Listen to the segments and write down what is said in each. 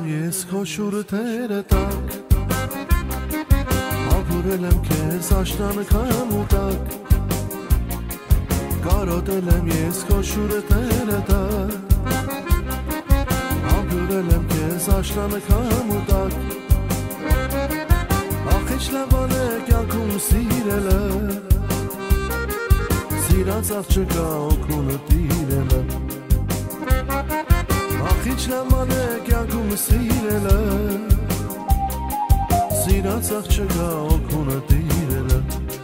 եմ ես քո շուրթերը տակ, ապրել եմ քեզ աշտանքան ու տակ, կարոտել եմ ես քո շուրթերը տակ, ապրել եմ քեզ աշտանքան ու տակ, ախ ինչ լավան է կյանքում սիրելը, սիրած աղջկա օգնունը տիրելը, Ինչ լավան է կյանքում սիրելը, սիրած աղջկա օգնունը տիրելը,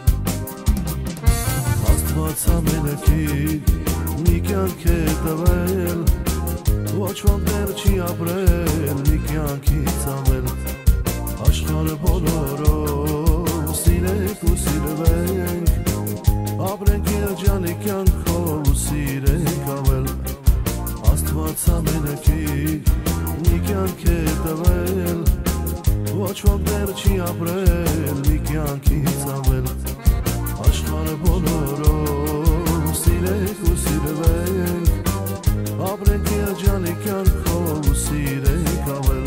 Աստված ամենակիր մի կյանք է տվել, ոչ ոք դեռ չի ապրել մի կյանքից ավել, աշխարհը բոլորով սիրեք ու սիրվենք, ապրենք երջանիկ կյանքով ու սիրենք ավել, Աստված ամենակիր մի կյանք է տվել, ոչ ոք դեռ չի ապրել մի կյանքից ավել, աշխարհը բոլորով սիրեք ու սիրվենք, ապրենք երջանիկ կյանքով ու սիրենք ավել,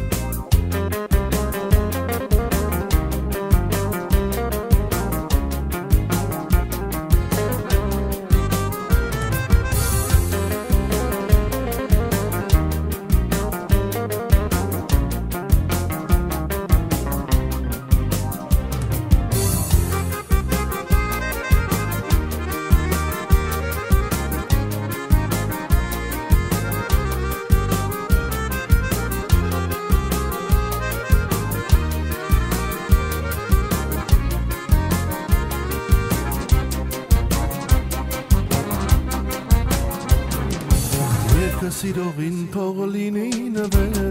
Սիրողին թող լինի նվեր,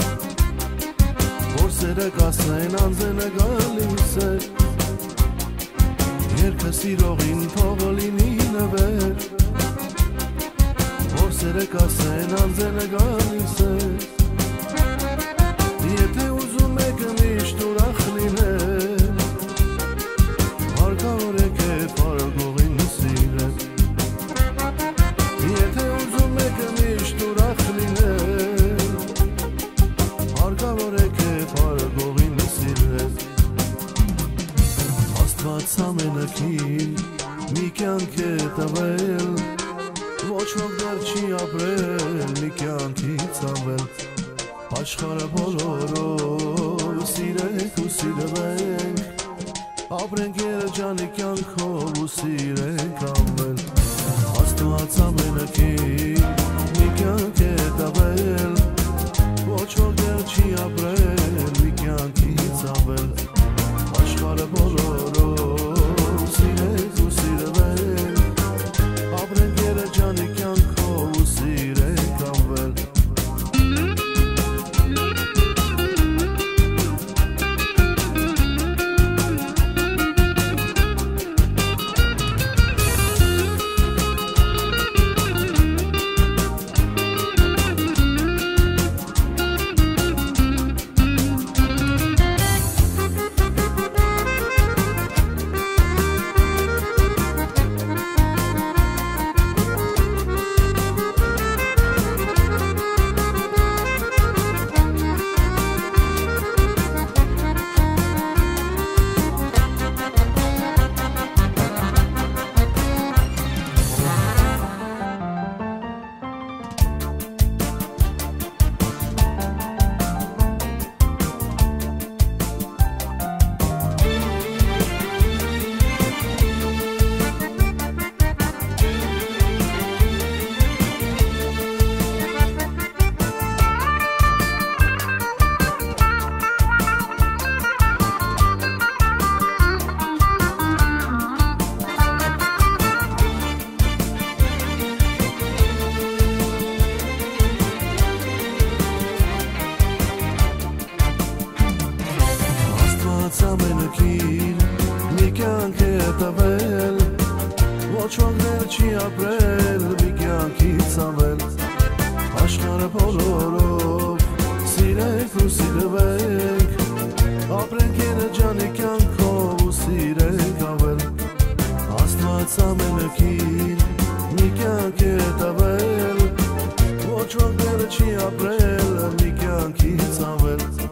որ սերը կասեն անձենը գալիս է, Երկը սիրողին թող լինի նվեր, որ սերը կասեն անձենը գալիս է, Եթե ուզում եք միշտ ուրախ լինել, հարկավոր է քեզ փառողին սիրել, Եթե ուզում եք միշտ ուրախ լինել, հարկավոր է քեզ փառողին սիրել, Աստված ամենակին մի կյանք է տվել, ոչ ոք դեռ չի ապրել մի կյանքից ավել, աշխարհը բոլորով սիրենք ու սիրվենք, ապրենք երջանիկ կյանքով ու սիրենք ավել, Աստված ամենակին մի կյանք է տվել, ոչ ոք դեռ չի ապրել մի կյանքից ավել, աշխարհը բոլորով սիրենք ու սիրվենք, ապրենք երջանիկ կյանքով ու սիրենք ավել, ամենակին մի կյանք է տվել, ոչ ոք դեռ չի ապրել մի կյանքից ավել, աշխարհը բոլորով սիրենք ու սիրվենք, ապրենք երջանիկ կյանքով ու սիրենք ավել, Աստված ամենակին մի կյանք է տվել, ոչ ոք դեռ չի ապրել մի կյանքի ծավել